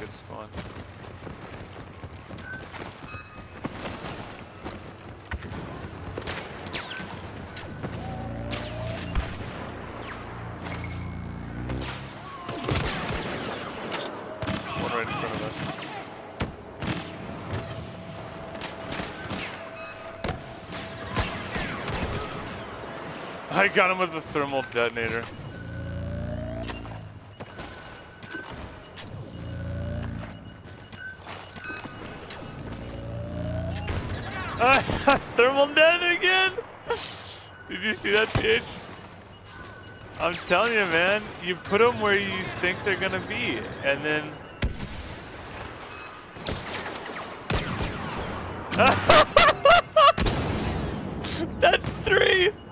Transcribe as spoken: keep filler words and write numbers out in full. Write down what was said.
good spawn. One right in front of us. I got him with a thermal detonator. Thermal dead again? Did you see that, T H? I'm telling you, man, you put them where you think they're gonna be, and then... That's three!